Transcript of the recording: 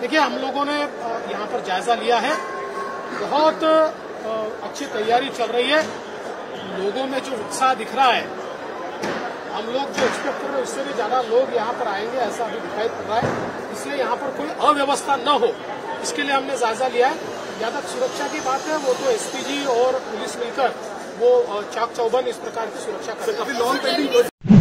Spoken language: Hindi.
देखिए, हम लोगों ने यहाँ पर जायजा लिया है। बहुत अच्छी तैयारी चल रही है। लोगों में जो उत्साह दिख रहा है, हम लोग जो एक्सपेक्ट कर रहे हैं उससे भी ज्यादा लोग यहाँ पर आएंगे, ऐसा अभी दिखाई पड़ रहा है। इसलिए यहाँ पर कोई अव्यवस्था न हो, इसके लिए हमने जायजा लिया है। ज्यादा सुरक्षा की बात है, वो तो एसपीजी और पुलिस मिलकर वो चाक चौबंद इस प्रकार की सुरक्षा कर रहे हैं।